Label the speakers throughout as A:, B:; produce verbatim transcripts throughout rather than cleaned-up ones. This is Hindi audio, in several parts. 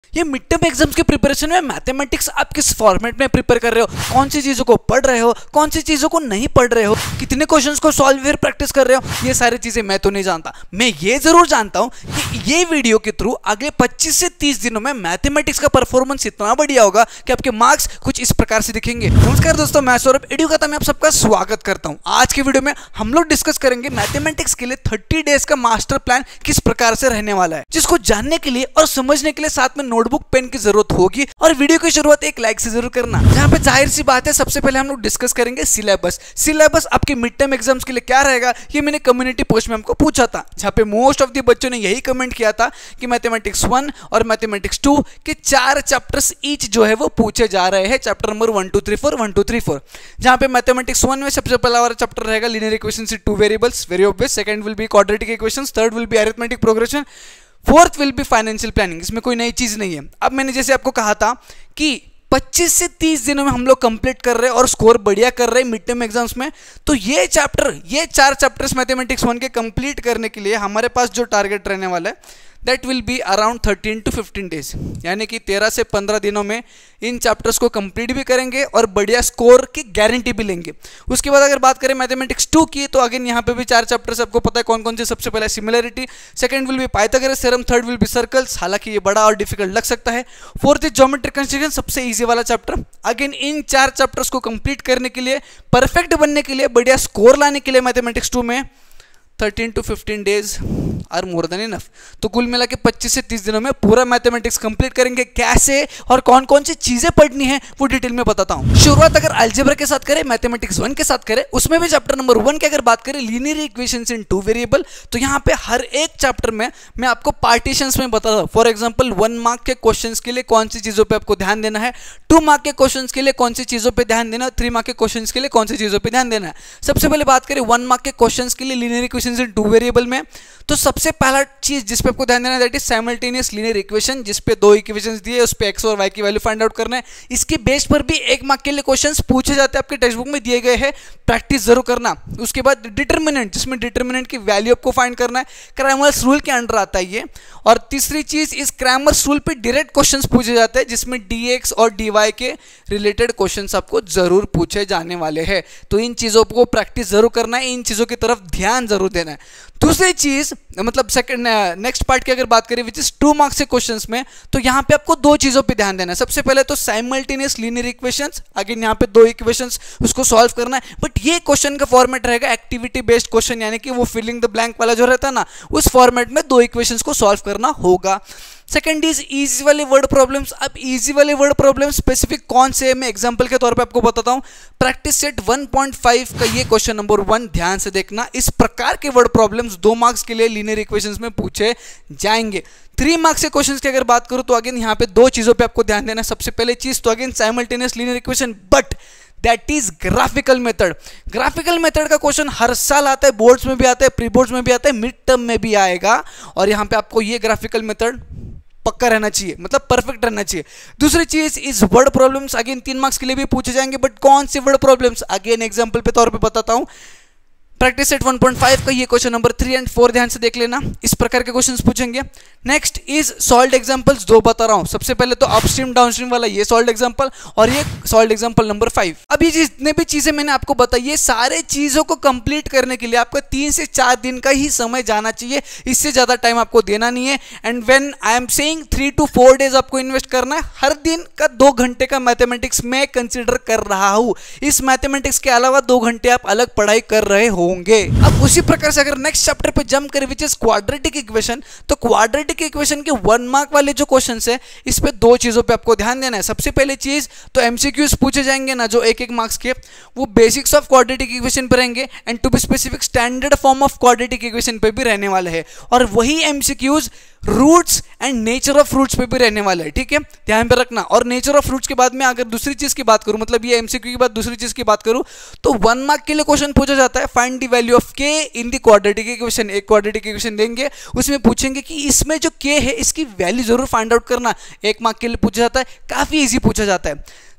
A: ये मिड टर्म एग्जाम्स के प्रिपरेशन में मैथमेटिक्स आप किस फॉर्मेट में प्रिपेयर कर रहे हो, कौन सी चीजों को पढ़ रहे हो, कौन सी चीजों को नहीं पढ़ रहे हो, कितने क्वेश्चंस को सॉल्व फिर प्रैक्टिस कर रहे हो, ये सारी चीजें मैं तो नहीं जानता। मैं ये जरूर जानता हूं कि ये वीडियो के थ्रू अगले पच्चीस से तीस दिनों में मैथमेटिक्स का परफॉर्मेंस इतना बढ़िया होगा कि आपके मार्क्स कुछ इस प्रकार से दिखेंगे। नमस्कार दोस्तों, मैं सौरभ एडुकथा में आप सबका स्वागत करता हूं। आज की वीडियो में हम लोग डिस्कस करेंगे मैथमेटिक्स के लिए थर्टी डेज का मास्टर प्लान किस प्रकार से रहने वाला है, जिसको जानने के लिए और समझने के लिए साथ में नोटबुक पेन की जरूरत होगी। और वीडियो की शुरुआत एक लाइक से जरूर करना। जहां पे जाहिर सी बात है, सबसे पहले हम लोग डिस्कस करेंगे सिलेबस। सिलेबस आपके मिड टर्म एग्जाम्स के लिए क्या रहेगा, ये मैंने कम्युनिटी पोस्ट में हमको पूछा था, जहां पे मोस्ट ऑफ द बच्चों ने यही कमेंट किया था कि मैथमेटिक्स वन और मैथमेटिक्स टू के चार चैप्टर्स ईच जो है वो पूछे जा रहे हैं। Chapter number one two three four one two three four जहां पे मैथमेटिक्स वन में सबसे पहला वाला चैप्टर रहेगा linear equations in two variables, very obvious. Second will be quadratic equations, third will be arithmetic progression, fourth will be financial planning. इसमें कोई नई चीज नहीं है। अब मैंने जैसे आपको कहा था कि पच्चीस से तीस दिनों में हम लोग कंप्लीट कर रहे हैं और स्कोर बढ़िया कर रहे हैं मिड टर्म एग्जाम्स में, तो ये चैप्टर ये चार चैप्टर्स मैथमेटिक्स वन के कंप्लीट करने के लिए हमारे पास जो टारगेट रहने वाला है that will be around thirteen to fifteen days, यानी कि तेरह से पंद्रह दिनों में इन चैप्टर्स को कंप्लीट भी करेंगे और बढ़िया स्कोर की गारंटी भी लेंगे। उसके बाद अगर बात करें मैथमेटिक्स टू की, तो अगेन यहाँ पे भी चार चैप्टर्स आपको पता है कौन कौन से। सबसे पहले similarity, second will be Pythagoras theorem, third will be circles, हालांकि ये बड़ा और डिफिकल्ट लग सकता है। फोर्थ इज ज्योमेट्रिक कंस्ट्रक्शन, सबसे ईजी वाला चैप्टर। अगेन इन चार चैप्टर्स को कंप्लीट करने के लिए, परफेक्ट बनने के लिए, बढ़िया स्कोर लाने के लिए मैथमेटिक्स टू में thirteen to fifteen days are more than enough. तो कुल मिला के पच्चीस से तीस दिनों में पूरा मैथमेटिक्स कंप्लीट करेंगे। कैसे और कौन कौन सी चीजें पढ़नी है वो डिटेल में बताता हूं। शुरुआत अगर अलजेब्रा के साथ करें, मैथमेटिक्स वन के साथ करें, उसमें भी चैप्टर नंबर वन की अगर बात करें linear equations in two variable, तो यहाँ पे हर एक चैप्टर में मैं आपको पार्टीशंस में बता रहा हूं। फॉर एग्जाम्पल वन मार्क के क्वेश्चंस के लिए कौन सी चीजों पर आपको ध्यान देना है, टू मार्क के क्वेश्चंस के लिए कौन सी चीजों पर ध्यान देना, थ्री मार्क के क्वेश्चंस के लिए कौन सी चीजों पर ध्यान देना है। सबसे पहले बात करें वन मार्क के क्वेश्चंस के लिए linear equations in two variable में, तो सबसे पहला चीज जिस पे आपको ध्यान देना है that is simultaneous linear equation, जिस पे दो इक्वेशंस दिए, उस पे एक्स और वाई की वैल्यू फाइंड आउट करना है। इसके बेस पर भी एक मार्क के लिए क्वेश्चंस पूछे जाते हैं, आपके टेक्स्ट बुक में दिए गए हैं, प्रैक्टिस जरूर करना। उसके बाद डिटरमिनेंट, जिसमें डिटरमिनेंट की वैल्यू आपको फाइंड करना है, क्रैमर्स रूल के अंडर आता है ये। और तीसरी चीज, इस क्रैमर्स रूल पे डायरेक्ट क्वेश्चंस पूछे जाते हैं, जिसमें डीएक्स और डीवाई के रिलेटेड क्वेश्चंस आपको जरूर पूछे जाने वाले हैं। तो इन चीजों को प्रैक्टिस जरूर करना है, इन चीजों की तरफ ध्यान जरूर देना है। दूसरी चीज मतलब सेकंड नेक्स्ट पार्ट की अगर बात करें विच इज टू मार्क्स के क्वेश्चंस में, तो यहां पे आपको दो चीजों पे ध्यान देना है। सबसे पहले तो साइमल्टेनियस लीनियर इक्वेशंस, अगेन यहां पे दो इक्वेशंस उसको सॉल्व करना है, बट ये क्वेश्चन का फॉर्मेट रहेगा एक्टिविटी बेस्ड क्वेश्चन, यानी कि वो फिलिंग द ब्लैंक वाला जो रहता है ना, उस फॉर्मेट में दो इक्वेशंस को सॉल्व करना होगा। सेकंड इज इजी वाले वर्ड प्रॉब्लम्स। अब इजी वाले वर्ड प्रॉब्लम्स स्पेसिफिक कौन से, मैं एग्जांपल के तौर पे आपको बताता हूं। Practice set one point five का ये क्वेश्चन नंबर वन ध्यान से देखना। इस प्रकार के वर्ड प्रॉब्लम्स दो मार्क्स के लिए लीनियर इक्वेशंस में पूछे जाएंगे। थ्री मार्क्स के क्वेश्चंस की अगर बात करूं, तो अगेन यहाँ पे दो चीजों पे आपको ध्यान देना है। सबसे पहले चीज तो again simultaneous linear equation, but that is graphical method. Graphical method का क्वेश्चन हर साल आता है, बोर्ड्स में भी आता है, प्री बोर्ड्स में भी आता है, मिड टर्म में भी आएगा, और यहाँ पे आपको ये ग्राफिकल मेथड पक्का रहना चाहिए, मतलब परफेक्ट रहना चाहिए। दूसरी चीज इज वर्ड प्रॉब्लम्स, अगेन तीन मार्क्स के लिए भी पूछे जाएंगे, बट कौन से वर्ड प्रॉब्लम्स, अगेन एग्जांपल पे तौर पे बताता हूं। Practice set one point five का ये question number three and four ध्यान से देख लेना, इस प्रकार के क्वेश्चंस पूछेंगे। नेक्स्ट इज सॉल्व्ड एग्जांपल्स, दो बता रहा हूं। सबसे पहले तो अपस्ट्रीम डाउनस्ट्रीम वाला ये सॉल्व्ड एग्जांपल, और ये सॉल्व्ड एग्जांपल नंबर फाइव। अब ये जितने भी चीजें मैंने आपको बताई, ये सारे चीजों को कंप्लीट करने के लिए आपको तीन से चार दिन का ही समय जाना चाहिए, इससे ज्यादा टाइम आपको देना नहीं है। And when I am saying three to four days आपको इन्वेस्ट करना है, हर दिन का दो घंटे का मैथमेटिक्स मैं कंसिडर कर रहा हूं। इस मैथमेटिक्स के अलावा दो घंटे आप अलग पढ़ाई कर रहे होंगे। अब उसी प्रकार से अगर नेक्स्ट चैप्टर पे जंप करें विच इज क्वाड्रेटिक इक्वेशन, तो क्वाड्रेटिक इक्वेशन के वन मार्क वाले जो क्वेश्चंस है, इस पे दो चीजों पे आपको ध्यान देना है। सबसे पहले चीज तो एमसीक्यूज पूछे जाएंगे ना, जो एक एक मार्क्स के, वो बेसिक्स ऑफ क्वाड्रेटिक इक्वेशन पे रहेंगे, and to be specific standard form of quadratic equation पे भी रहने वाले हैं। और वही MCQs roots and nature of roots पे भी रहने वाला है, ठीक है, ध्यान पे रखना। और नेचर ऑफ रूट्स के बाद में अगर दूसरी चीज की बात करूं, मतलब ये एमसीक्यू के बाद दूसरी चीज की बात करूं, तो वन मार्क के लिए क्वेश्चन पूछा जाता है, find the value of k in the quadratic equation. एक क्वाड्रेटिक इक्वेशन देंगे, उसमें पूछेंगे कि इसमें जो के है इसकी वैल्यू जरूर फाइंड आउट करना, एक मार्क के लिए पूछा जाता है, काफी इजी पूछा जाता है।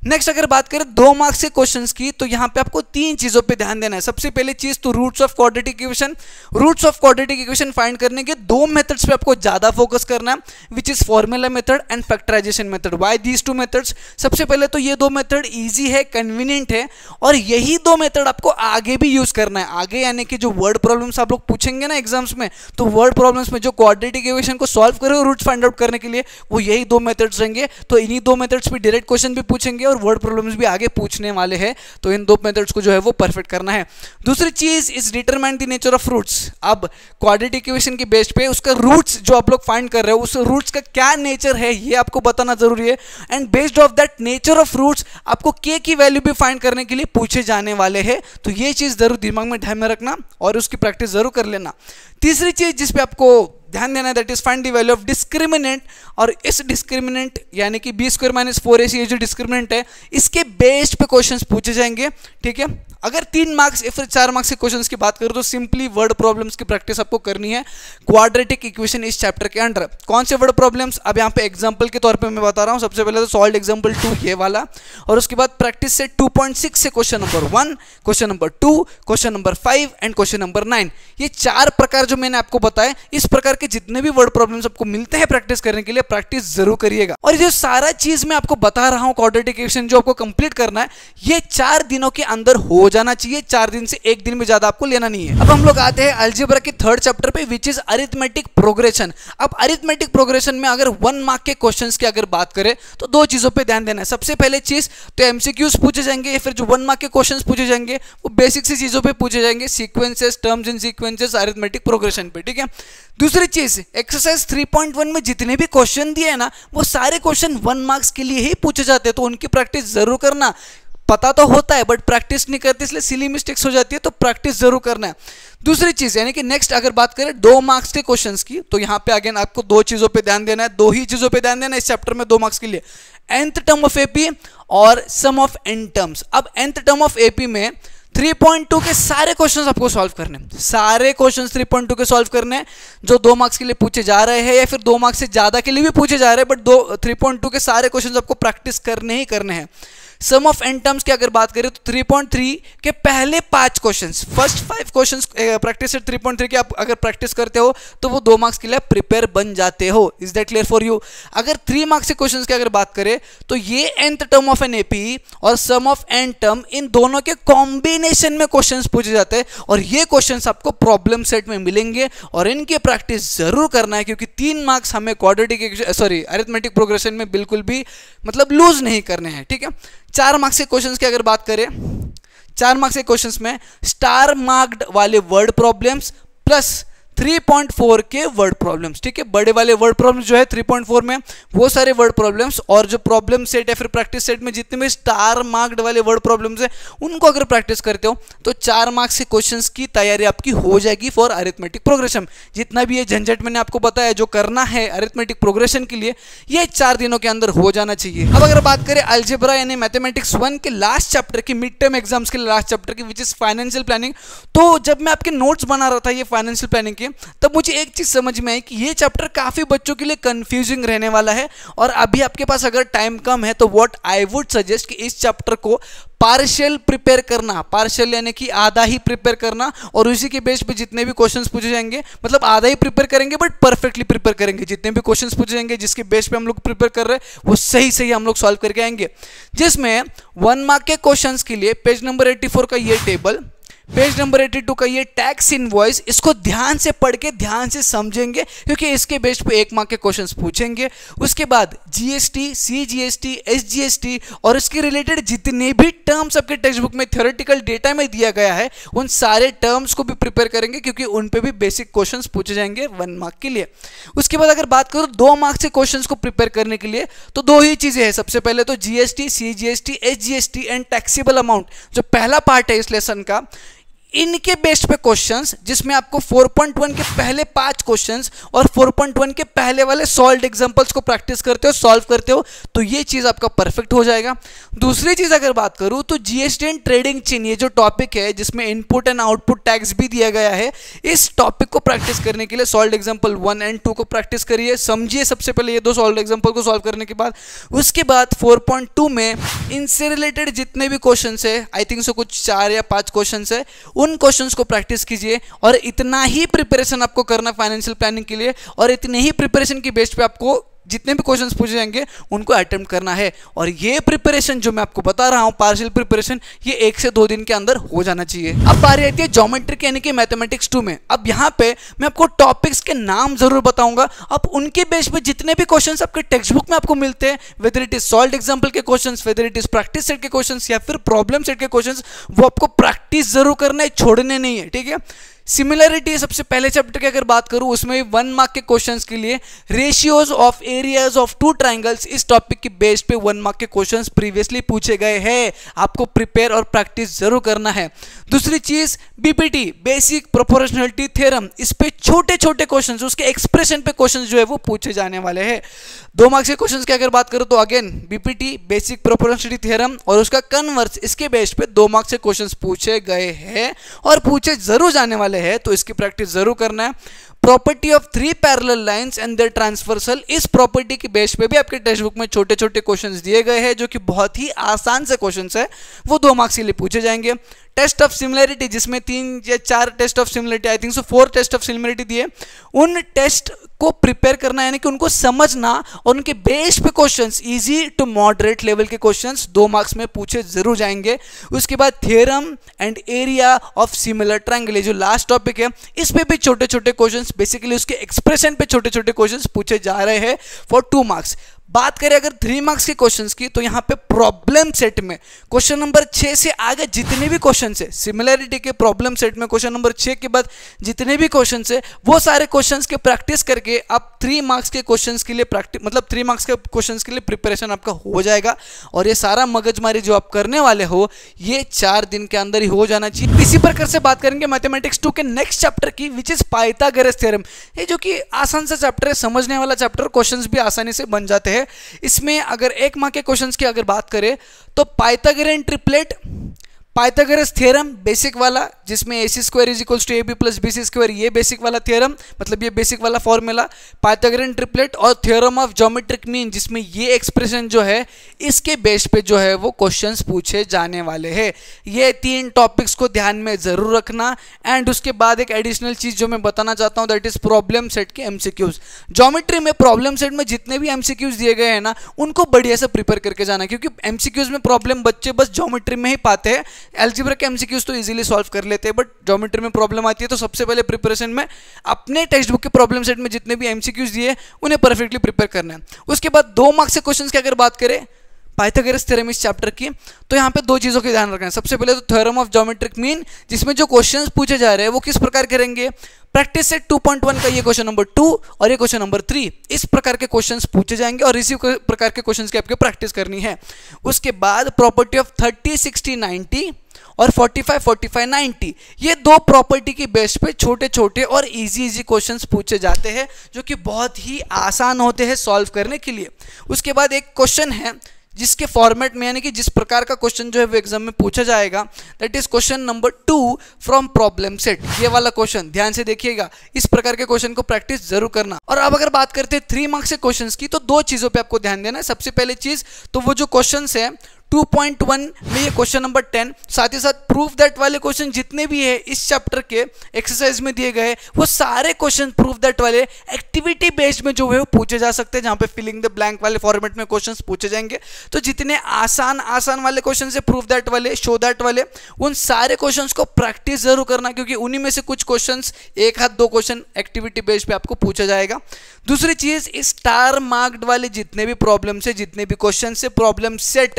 A: नेक्स्ट अगर बात करें दो मार्क्स के क्वेश्चंस की, तो यहाँ पे आपको तीन चीजों पे ध्यान देना है। सबसे पहले चीज तो roots of quadratic equation. Roots of quadratic equation find करने के दो मेथड्स पे आपको ज्यादा फोकस करना है, which is formula method and factorisation method. Why these two methods? सबसे पहले तो ये दो मेथड इजी है, कन्वीनियंट है, और यही दो मेथड आपको आगे भी यूज करना है। आगे यानी कि जो वर्ड प्रॉब्लम्स आप लोग पूछेंगे ना एग्जाम्स में, तो वर्ड प्रॉब्लम्स में जो क्वाड्रेटिक इक्वेशन को सॉल्व करो रूट्स फाइंड आउट करने के लिए, वो यही दो मेथड्स रहेंगे। तो इन्हीं दो मेथड्स पे डायरेक्ट क्वेश्चन भी पूछेंगे और वर्ड प्रॉब्लम्स भी आगे पूछने वाले हैं। तो इन दो मेथड्स को जो है वो परफेक्ट करना है। दूसरी चीज is determine the nature of roots. अब क्वाड्रेटिक इक्वेशन के बेस पे उसका रूट्स जो आप लोग फाइंड कर रहे हो, उस रूट्स का क्या नेचर है ये आपको बताना जरूरी है। And based of that nature of roots आपको के की वैल्यू भी फाइंड करने के लिए पूछे जाने वाले हैं। तो ये चीज जरूर दिमाग में ध्यान में रखना और उसकी प्रैक्टिस जरूर कर लेना। तीसरी चीज जिसपे आपको ध्यान देना है, that is find the value of discriminant. और इस डिस्क्रिमिनेंट यानी कि b square minus four a c ये जो डिस्क्रिमिनेंट है, इसके बेस्ड पे क्वेश्चंस पूछे जाएंगे। ठीक है, अगर तीन मार्क्स या फिर चार मार्क्स के क्वेश्चंस की बात करूं तो सिंपली वर्ड प्रॉब्लम्स की प्रैक्टिस आपको करनी है क्वाड्रेटिक इक्वेशन इस चैप्टर के अंडर। कौन से वर्ड प्रॉब्लम्स? अब यहाँ पे एग्जांपल के तौर पे मैं बता रहा हूँ। सबसे पहले तो सॉल्व एग्जांपल टू ये वाला, और उसके बाद प्रैक्टिस से टू पॉइंट सिक्स से question number one, question number two, question number five and question number nine. ये चार प्रकार जो मैंने आपको बताए, इस प्रकार के जितने भी वर्ड प्रॉब्लम्स आपको मिलते हैं प्रैक्टिस करने के लिए, प्रैक्टिस जरूर करिएगा। और जो सारा चीज मैं आपको बता रहा हूँ क्वाड्रेटिक इक्वेशन जो आपको कंप्लीट करना है, ये चार दिनों के अंदर हो जाना चाहिए। चार दिन से एक दिन में ज्यादा आपको लेना नहीं है। अब हम लोग आते हैं अलजेब्रा के थर्ड चैप्टर पे, विच इज अरिथमेटिक प्रोग्रेशन। अब अरिथमेटिक प्रोग्रेशन में अगर वन मार्क के क्वेश्चंस की अगर बात करें तो दो चीजों पे ध्यान देना है। सबसे पहले चीज तो एमसीक्यूज पूछे जाएंगे, या फिर जो वन मार्क के क्वेश्चंस पूछे जाएंगे वो बेसिक सी चीजों पे पूछे जाएंगे, sequences, terms and sequences arithmetic progression पे। ठीक है, दूसरी चीज एक्सरसाइज थ्री पॉइंट वन में जितने भी क्वेश्चन दिए हैं ना, वो सारे क्वेश्चन वन मार्क्स के लिए ही पूछे जाते हैं। तो उनकी प्रैक्टिस जरूर करना। पता तो होता है बट प्रैक्टिस नहीं करते, इसलिए सिली मिस्टेक्स हो जाती है। तो प्रैक्टिस जरूर करना है। दूसरी चीज यानी कि नेक्स्ट अगर बात करें दो मार्क्स के क्वेश्चंस की, तो यहां पे अगेन आपको दो चीजों पे ध्यान देना है। दो ही चीजों पे ध्यान देना है इस चैप्टर में दो मार्क्स के लिए, nth टर्म ऑफ एपी और सम ऑफ n टर्म्स। अब nth टर्म ऑफ एपी में थ्री पॉइंट टू के सारे क्वेश्चंस आपको सॉल्व करने हैं। सारे क्वेश्चंस थ्री पॉइंट टू के सॉल्व करने हैं जो दो मार्क्स के लिए पूछे जा रहे हैं, या फिर दो मार्क्स से ज्यादा के लिए भी पूछे जा रहे हैं, बट दो थ्री पॉइंट टू के सारे क्वेश्चंस आपको प्रैक्टिस करने ही करने हैं। सम ऑफ n टर्म्स की अगर बात करें तो थ्री पॉइंट थ्री के पहले पांच questions, first five questions practice three point three के आप अगर प्रैक्टिस करते हो तो वो दो मार्क्स के लिए प्रिपेयर बन जाते हो। Is that clear for you? अगर थ्री मार्क्स के क्वेश्चंस की अगर बात करें तो ये nth term of an AP और सम ऑफ n टर्म, इन दोनों के कॉम्बिनेशन में क्वेश्चंस पूछे जाते हैं, और ये क्वेश्चंस आपको प्रॉब्लम सेट में मिलेंगे और इनकी प्रैक्टिस जरूर करना है, क्योंकि तीन मार्क्स हमें क्वाड्रेटिक सॉरी अरिथमेटिक प्रोग्रेशन में बिल्कुल भी मतलब लूज नहीं करने हैं। ठीक है, चार मार्क्स के क्वेश्चंस की अगर बात करें, चार मार्क्स के क्वेश्चंस में स्टार मार्क्ड वाले word problems plus three point four के वर्ड प्रॉब्लम्स। ठीक है, बड़े वाले वर्ड प्रॉब्लम्स जो है थ्री पॉइंट फोर में, वो सारे वर्ड प्रॉब्लम्स, और जो प्रॉब्लम सेट या फिर प्रैक्टिस सेट में जितने भी स्टार मार्क्ड वाले वर्ड प्रॉब्लम्स है, उनको अगर प्रैक्टिस करते हो तो चार मार्क्स के क्वेश्चंस की तैयारी आपकी हो जाएगी फॉर अरिथमेटिक प्रोग्रेशन। जितना भी ये झंझट मैंने आपको बताया जो करना है अरिथमेटिक प्रोग्रेशन के लिए, ये चार दिनों के अंदर हो जाना चाहिए। अब अगर बात करें अलजेब्रा यानी मैथमेटिक्स वन के लास्ट चैप्टर की, मिड टर्म एग्जाम्स के लास्ट चैप्टर की, विच इज फाइनेंशियल प्लानिंग, तो जब मैं आपके नोट्स बना रहा था ये फाइनेंशियल प्लानिंग के, तब मुझे एक चीज समझ में आई कि ये चैप्टर काफी बच्चों के लिए कंफ्यूजिंग रहने वाला है। और अभी आपके पास अगर टाइम कम है तो व्हाट आई वुड सजेस्ट कि इस चैप्टर को पार्शियल प्रिपेयर करना, पार्शियल यानी कि आधा ही प्रिपेयर करना, और उसी के बेस पे जितने भी क्वेश्चंस पूछे जाएंगे, मतलब आधा ही प्रिपेयर करेंगे बट परफेक्टली प्रिपेयर करेंगे। जितने भी क्वेश्चंस पूछे जाएंगे जिसके बेस पे हम लोग प्रिपेयर कर रहे हैं, वो सही सही हम लोग सॉल्व करके आएंगे। जिसमें वन मार्क के क्वेश्चंस के लिए पेज नंबर एटी फोर का ये table, page number eighty two का ये टैक्स इनवॉइस, इसको ध्यान से पढ़ के ध्यान से समझेंगे, क्योंकि इसके बेस पे एक मार्क के क्वेश्चंस पूछेंगे। उसके बाद जीएसटी, सीजीएसटी, एसजीएसटी और इसके रिलेटेड जितने भी टर्म्स आपके टेक्स्ट बुक में थ्योरेटिकल डेटा में दिया गया है, उन सारे टर्म्स को भी प्रिपेयर करेंगे, क्योंकि उन पे भी बेसिक क्वेश्चंस पूछे जाएंगे वन मार्क के लिए। उसके बाद अगर बात करो दो मार्क्स के क्वेश्चंस को प्रिपेयर करने के लिए, तो दो ही चीजें हैं। सबसे पहले तो GST, CGST, SGST and taxable amount, जो पहला पार्ट है इस लेसन का, इनके बेस्ड पे क्वेश्चंस, जिसमें आपको फोर पॉइंट वन के पहले पांच क्वेश्चंस और फोर पॉइंट वन के पहले वाले सॉल्व्ड एग्जांपल्स को प्रैक्टिस करते हो, सॉल्व करते हो, तो ये चीज आपका परफेक्ट हो जाएगा। दूसरी चीज अगर बात करूं तो जीएसटी एंड ट्रेडिंग चेन, ये जो टॉपिक है जिसमें इनपुट एंड आउटपुट टैक्स भी दिया गया है, इस टॉपिक को प्रैक्टिस करने के लिए solved example one and two को प्रैक्टिस करिए, समझिए सबसे पहले ये दो सॉल्व्ड एग्जांपल को सॉल्व करने के बाद। उसके बाद फोर पॉइंट टू में इनसे रिलेटेड जितने भी क्वेश्चंस है, आई थिंक सो कुछ चार या पांच क्वेश्चंस है, उन क्वेश्चंस को प्रैक्टिस कीजिए। और इतना ही प्रिपरेशन आपको करना फाइनेंशियल प्लानिंग के लिए, और इतने ही प्रिपरेशन की बेस पे आपको जितने भी क्वेश्चंस पूछे जाएंगे उनको अटेम्प्ट करना है। और ये प्रिपरेशन जो मैं आपको बता रहा हूं, पार्शियल प्रिपरेशन, ये एक से दो दिन के अंदर हो जाना चाहिए। अब बारी आती है ज्योमेट्रिक यानी कि मैथमेटिक्स टू में। अब यहाँ पे मैं आपको टॉपिक्स के नाम जरूर बताऊंगा, अब उनके बेस पे जितने भी क्वेश्चंस आपके टेक्स्ट बुक में आपको मिलते हैं, whether it is solved example के questions, whether it is practice set के क्वेश्चंस या फिर प्रॉब्लम सेट के क्वेश्चंस, वो आपको प्रैक्टिस जरूर करना है, छोड़ने नहीं है, ठीक है। सिमिलरिटी, सबसे पहले चैप्टर की अगर बात करूं उसमें वन मार्क के क्वेश्चंस के लिए ratios of areas of two triangles, इस टॉपिक की बेस पे वन मार्क के क्वेश्चंस प्रीवियसली पूछे गए हैं, आपको प्रिपेयर और प्रैक्टिस जरूर करना है। दूसरी चीज बीपीटी, बेसिक प्रोपोर्शनलिटी थ्योरम, इस पे छोटे छोटे क्वेश्चंस, उसके एक्सप्रेशन पे क्वेश्चंस जो है वो पूछे जाने वाले हैं। दो मार्क्स के क्वेश्चंस की अगर बात करूं तो again BPT, basic proportionality theorem और उसका कन्वर्स, इसके बेस पे दो मार्क्स के क्वेश्चंस पूछे गए हैं और पूछे जरूर जाने वाले है, तो इसकी प्रैक्टिस जरूर करना है। Property of three parallel lines and their transversal, इस प्रॉपर्टी की बेस पे भी आपके टेक्स्ट बुक में छोटे छोटे क्वेश्चंस दिए गए हैं जो कि बहुत ही आसान से क्वेश्चंस है, वो दो मार्क्स के लिए पूछे जाएंगे। टेस्ट ऑफ सिमिलरिटी, जिसमें तीन या चार test of similarity, I think so four test of similarity दिए, उन टेस्ट को प्रिपेयर करना यानी कि उनको समझना और उनके बेस पे questions, easy to moderate level के क्वेश्चंस दो मार्क्स में पूछे जरूर जाएंगे। उसके बाद theorem and area of similar triangle, जो लास्ट टॉपिक है, इस पे भी छोटे छोटे क्वेश्चंस, बेसिकली उसके एक्सप्रेशन पे छोटे छोटे क्वेश्चंस पूछे जा रहे हैं फॉर टू मार्क्स। बात करें अगर थ्री मार्क्स के क्वेश्चंस की, तो यहाँ पे प्रॉब्लम सेट में क्वेश्चन नंबर छह से आगे जितने भी क्वेश्चंस है, सिमिलरिटी के प्रॉब्लम सेट में क्वेश्चन नंबर छह के बाद जितने भी क्वेश्चंस है, वो सारे क्वेश्चंस के प्रैक्टिस करके आप थ्री मार्क्स के क्वेश्चंस के लिए प्रैक्टिस, मतलब थ्री मार्क्स के क्वेश्चंस के लिए प्रिपरेशन आपका हो जाएगा। और ये सारा मगजमारी जो आप करने वाले हो, ये चार दिन के अंदर ही हो जाना चाहिए। इसी प्रकार से बात करेंगे मैथमेटिक्स टू के नेक्स्ट चैप्टर की, विच इज पाइथागोरस थ्योरम। ये जो कि आसान सा चैप्टर है, समझने वाला चैप्टर, क्वेश्चंस भी आसानी से बन जाते हैं। इसमें अगर एक मार्क के क्वेश्चंस की अगर बात करें तो Pythagorean triplet, Pythagoras theorem basic वाला, जिसमें a c square is equals to a b plus b c square, ये बेसिक वाला थ्योरम, मतलब ये बेसिक वाला फॉर्मूला, पाइथागोरियन ट्रिपलेट और थ्योरम ऑफ ज्योमेट्रिक मीन, जिसमें ये एक्सप्रेशन जो है इसके बेस पे जो है वो क्वेश्चंस पूछे जाने वाले हैं। ये तीन टॉपिक्स को ध्यान में जरूर रखना। एंड उसके बाद एक एडिशनल चीज जो मैं बताना चाहता हूँ, दैट इज प्रॉब्लम सेट के एमसीक्यूज। ज्योमेट्री में प्रॉब्लम सेट में जितने भी एमसीक्यूज दिए गए हैं ना, उनको बढ़िया से प्रिपेयर करके जाना, क्योंकि एमसीक्यूज में प्रॉब्लम बच्चे बस ज्योमेट्री में ही पाते हैं। अलजेब्रा के एमसीक्यूज तो इजीली सॉल्व कर लेते हैं, बट ज्योमेट्री में प्रॉब्लम आती है, तो सबसे पहले प्रिपरेशन में अपने टेक्स्ट बुक के प्रॉब्लम सेट में जितने भी एमसीक्यूज दिए उन्हें परफेक्टली प्रिपेयर करना है। उसके बाद दो मार्क्स के क्वेश्चंस की अगर बात करें पाइथागोरस थ्योरम इस चैप्टर की, तो यहाँ पे दो चीजों का ध्यान रखना है। सबसे पहले तो थ्योरम ऑफ ज्योमेट्रिक मीन, जिसमें जो क्वेश्चंस पूछे जा रहे हैं वो किस प्रकार के रहेंगे। Practice set two point one का ये क्वेश्चन नंबर टू और ये क्वेश्चन नंबर थ्री, इस प्रकार के क्वेश्चंस पूछे जाएंगे और इसी प्रकार के क्वेश्चंस की आपको प्रैक्टिस करनी है। उसके बाद property of thirty sixty ninety और forty five forty five ninety, ये दो प्रॉपर्टी की बेस पे छोटे छोटे और इजी इजी क्वेश्चंस पूछे जाते हैं, जो कि बहुत ही आसान होते हैं सॉल्व करने के लिए। उसके बाद एक क्वेश्चन है जिसके फॉर्मेट में, यानी कि जिस प्रकार का क्वेश्चन जो है वो एग्जाम में पूछा जाएगा, that is question number two from problem set. ये वाला क्वेश्चन ध्यान से देखिएगा, इस प्रकार के क्वेश्चन को प्रैक्टिस जरूर करना। और अब अगर बात करते हैं थ्री मार्क्स के क्वेश्चंस की, तो दो चीजों पे आपको ध्यान देना है। सबसे पहले चीज तो वो जो क्वेश्चंस है टू पॉइंट वन में ये क्वेश्चन नंबर टेन, साथ ही साथ प्रूफ दैट वाले क्वेश्चन जितने भी है इस चैप्टर के एक्सरसाइज में दिए गए, वो सारे क्वेश्चन प्रूफ दैट वाले एक्टिविटी बेस्ड में जो है वो पूछे जा सकते हैं, जहां पे फिलिंग द ब्लैंक वाले फॉर्मेट में क्वेश्चंस पूछे जाएंगे। तो जितने आसान आसान वाले क्वेश्चन है, प्रूफ दैट वाले, शो दैट वाले, उन सारे क्वेश्चंस को प्रैक्टिस जरूर करना, क्योंकि उन्हीं में से कुछ क्वेश्चंस, एक हाथ दो क्वेश्चन एक्टिविटी बेस्ड पे आपको पूछा जाएगा। दूसरी चीज, स्टार मार्क्ड वाले जितने भी प्रॉब्लम से, जितने भी क्वेश्चन से प्रॉब्लम सेट में से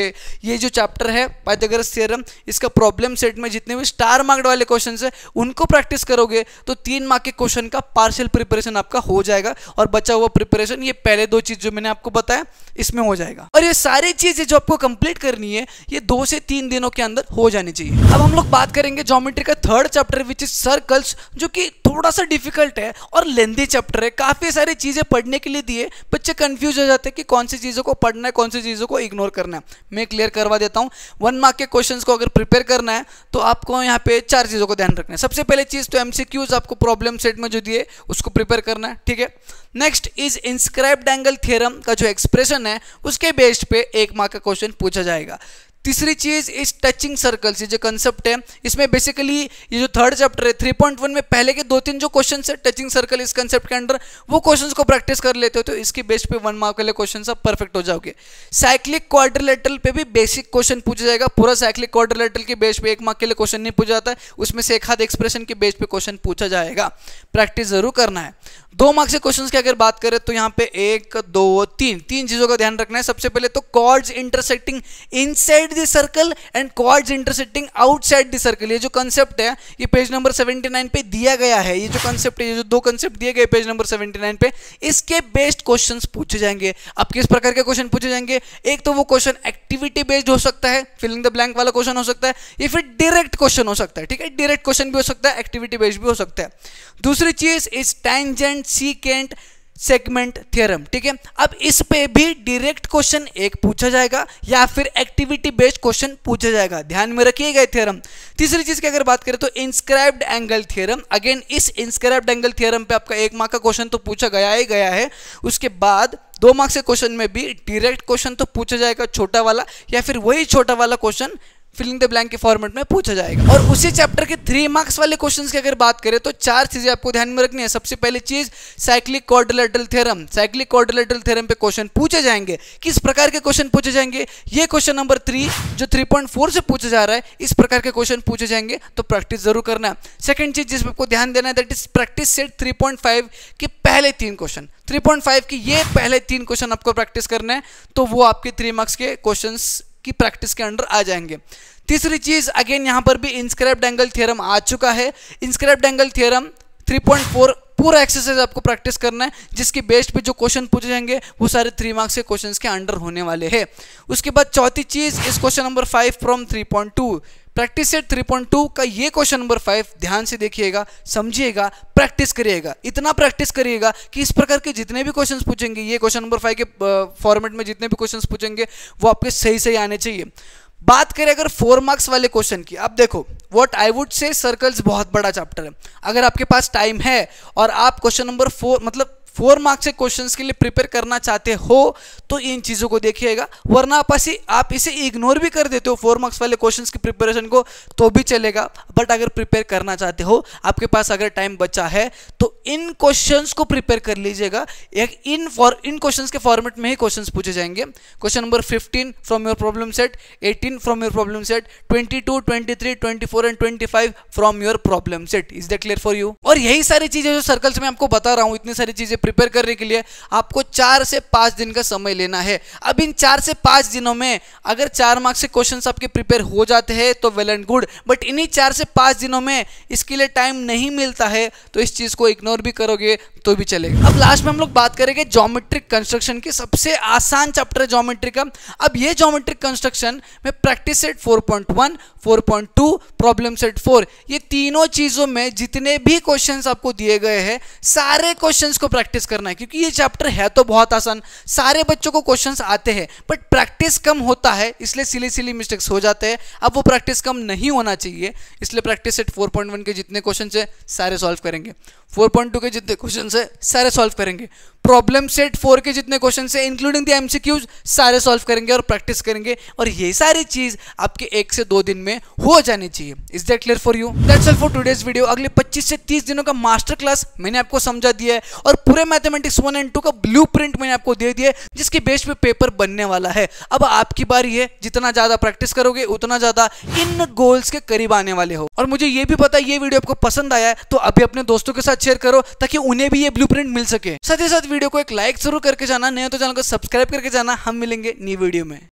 A: ये जो चैप्टर है पाइथागोरस थ्योरम, इसका प्रॉब्लम सेट में जितने भी स्टार मार्क्ड वाले क्वेश्चन है उनको प्रैक्टिस करोगे तो तीन मार्क के क्वेश्चन का पार्शियल प्रिपरेशन आपका हो जाएगा और बचा हुआ प्रिपरेशन ये पहले दो चीज जो मैंने आपको बताया इसमें हो जाएगा। और ये सारी चीजें जो आपको कंप्लीट करनी है ये दो से तीन दिनों के अंदर हो जानी चाहिए। अब हम लोग बात करेंगे ज्योमेट्री का third chapter which is circles, जो कि थोड़ा सा डिफिकल्ट है और लेंथी चैप्टर है। काफी सारी चीजें पढ़ने के लिए दिए, बच्चे कंफ्यूज हो जाते हैं कि कौन सी चीजों को पढ़ना है, कौन सी चीजों को इग्नोर करना है। मैं क्लियर करवा देता हूं। वन मार्क के क्वेश्चंस को अगर प्रिपेयर करना है तो आपको यहाँ पे चार चीजों को ध्यान रखना है। सबसे पहले चीज तो एमसीक्यूज आपको प्रॉब्लम सेट में जो दिए उसको प्रिपेयर करना है, ठीक है। Next is inscribed angle theorem का जो एक्सप्रेशन है उसके बेस्ड पे एक मार्क का क्वेश्चन पूछा जाएगा। तीसरी चीज इस टचिंग सर्कल्स, ये जो कंसेप्ट है इसमें बेसिकली ये जो थर्ड चैप्टर है थ्री पॉइंट वन में पहले के दो तीन जो क्वेश्चन है टचिंग सर्कल इस कंसेप्ट के अंडर वो क्वेश्चंस को प्रैक्टिस कर लेते हो तो इसके बेस पे वन मार्क वाले क्वेश्चन आप परफेक्ट हो जाओगे। साइक्लिक क्वाड्रिलेटरल पे भी बेसिक क्वेश्चन पूछा जाएगा। पूरा साइक्लिक क्वाड्रिलेटरल के बेस पे एक मार्क के लिए क्वेश्चन नहीं पूछा जाता है, उसमें से एक हाथ एक्सप्रेशन के बेस पे क्वेश्चन पूछा जाएगा। प्रैक्टिस जरूर करना है। दो मार्क्स के क्वेश्चंस की अगर बात करें तो यहाँ पे एक दो तीन तीन चीजों का ध्यान रखना है। सबसे पहले तो chords intersecting inside the circle and chords intersecting outside the circle, ये जो कंसेप्ट है ये पेज नंबर सेवेंटी नाइन पे दिया गया है। ये जो कंसेप्ट है, ये जो दो कंसेप्ट दिए गए पेज नंबर सेवेंटी नाइन पे, इसके बेस्ड क्वेश्चंस पूछे जाएंगे। अब किस प्रकार के क्वेश्चन पूछे जाएंगे? एक तो वो क्वेश्चन एक्टिविटी बेस्ड हो सकता है, फिलिंग द ब्लैंक वाला क्वेश्चन हो सकता है, या फिर डायरेक्ट क्वेश्चन हो सकता है, ठीक है। डायरेक्ट क्वेश्चन भी हो सकता है, एक्टिविटी बेस्ड भी हो सकता है। दूसरी चीज is tangent secant segment theorem, ठीक है। अब इस पे भी डायरेक्ट क्वेश्चन एक पूछा जाएगा या फिर एक्टिविटी बेस्ड क्वेश्चन पूछा जाएगा, ध्यान में रखिएगा थ्योरम। तीसरी चीज की अगर बात करें तो इंस्क्राइब्ड एंगल थ्योरम, अगेन इस इंस्क्राइब्ड एंगल थ्योरम पे आपका एक मार्क का क्वेश्चन तो पूछा गया ही गया है। उसके बाद दो मार्क्स के क्वेश्चन में भी डायरेक्ट क्वेश्चन तो पूछा जाएगा छोटा वाला, या फिर वही छोटा वाला क्वेश्चन फिलिंग द ब्लैंक के फॉर्मेट में पूछा जाएगा। और उसी चैप्टर के थ्री मार्क्स वाले क्वेश्चंस की अगर बात करें तो चार चीजें आपको ध्यान में रखनी है। सबसे पहली चीज cyclic quadrilateral theorem, cyclic quadrilateral theorem पे क्वेश्चन पूछे जाएंगे। किस प्रकार के क्वेश्चन पूछे जाएंगे? ये क्वेश्चन नंबर थ्री जो थ्री पॉइंट फोर से पूछा जा रहा है, इस प्रकार के क्वेश्चन पूछे जाएंगे, तो प्रैक्टिस जरूर करना है। सेकंड चीज जिसमें आपको ध्यान देना है that is practice set three point five के पहले तीन क्वेश्चन, थ्री पॉइंट फाइव की ये पहले तीन क्वेश्चन आपको प्रैक्टिस करना है, तो वो आपके थ्री मार्क्स के क्वेश्चंस की प्रैक्टिस के अंडर आ जाएंगे। तीसरी चीज अगेन यहां पर भी इंस्क्राइब्ड एंगल थ्योरम आ चुका है। Inscribed angle theorem three point four पूरा एक्सरसाइज आपको प्रैक्टिस करना है, जिसके बेस्ड पे जो क्वेश्चन पूछे जाएंगे वो सारे थ्री मार्क्स के क्वेश्चंस के अंडर होने वाले हैं। उसके बाद चौथी चीज इस question number five from three point two, practice set three point two का ये क्वेश्चन नंबर फाइव ध्यान से देखिएगा, समझिएगा, प्रैक्टिस करिएगा। इतना प्रैक्टिस करिएगा कि इस प्रकार के जितने भी क्वेश्चंस पूछेंगे, ये क्वेश्चन नंबर फाइव के फॉर्मेट में जितने भी क्वेश्चंस पूछेंगे वो आपके सही सही आने चाहिए। बात करें अगर फोर मार्क्स वाले क्वेश्चन की, अब देखो what I would say circles बहुत बड़ा चैप्टर है। अगर आपके पास टाइम है और आप क्वेश्चन नंबर फोर मतलब फोर मार्क्स के क्वेश्चंस के लिए प्रिपेयर करना चाहते हो तो इन चीज़ों को देखिएगा, वरना आप इसे आप इसे इग्नोर भी कर देते हो फोर मार्क्स वाले क्वेश्चंस की प्रिपरेशन को तो भी चलेगा। बट अगर प्रिपेयर करना चाहते हो, आपके पास अगर टाइम बचा है तो इन क्वेश्चंस को प्रिपेयर कर लीजिएगा। एक इन फॉर इन क्वेश्चंस के फॉर्मेट में ही क्वेश्चंस पूछे जाएंगे। Question number fifteen from your problem set, eighteen from your problem set, twenty two, twenty three, twenty four and twenty five from your problem set. Is that clear for you? और यही सारी चीजें जो सर्कल्स में आपको बता रहा हूं, इतनी सारी चीजें प्रिपेयर करने के लिए आपको चार से पांच दिन का समय लेना है। अब इन चार से पांच दिनों में अगर चार मार्क्स के क्वेश्चंस आपके प्रिपेयर हो जाते हैं तो वेल एंड गुड, बट इन्हीं चार से पांच दिनों में इसके लिए टाइम नहीं मिलता है तो इस चीज को इग्नोर भी करोगे तो भी चलेगा। अब लास्ट में हम लोग बात करेंगे ज्योमेट्रिक कंस्ट्रक्शन की, सबसे आसान चैप्टर है ज्योमेट्री का। अब ये ज्योमेट्रिक कंस्ट्रक्शन में practice set four point one, four point two, problem set four, ये तीनों चीजों में जितने भी क्वेश्चंस आपको दिए गए हैं सारे क्वेश्चंस को प्रैक्टिस करना है, क्योंकि ये चैप्टर है तो बहुत आसान, सारे बच्चों को क्वेश्चंस आते हैं बट प्रैक्टिस कम होता है, इसलिए सिली सिली मिस्टेक्स हो जाते हैं। अब वो प्रैक्टिस कम नहीं होना चाहिए, इसलिए practice set four point one के जितने क्वेश्चंस है सारे सॉल्व करेंगे, फोर पॉइंट टू के जितने क्वेश्चंस है सारे सॉल्व करेंगे, प्रॉब्लम सेट फोर के जितने क्वेश्चंस है इंक्लूडिंग द एमसीक्यूज सारे सॉल्व करेंगे और प्रैक्टिस करेंगे, और ये सारी चीज आपके एक से दो दिन में हो जानी चाहिए। Is that clear for you? That's all for today's video. अगले पच्चीस से तीस दिनों का मास्टर क्लास मैंने आपको समझा दिया है और पूरे मैथमेटिक्स वन एंड टू का ब्लूप्रिंट मैंने आपको दे दिया है, जिसके बेस पे पेपर बनने वाला है। अब आपकी बारी है, जितना ज्यादा प्रैक्टिस करोगे उतना ज्यादा इन गोल्स के करीब आने वाले हो। और मुझे ये भी पता है ये वीडियो आपको पसंद आया है तो अभी अपने दोस्तों के साथ शेयर करो ताकि उन्हें भी ये ब्लूप्रिंट मिल सके। साथ ही साथ वीडियो को एक लाइक जरूर करके जाना, नहीं तो चैनल को सब्सक्राइब करके जाना। हम मिलेंगे न्यू वीडियो में।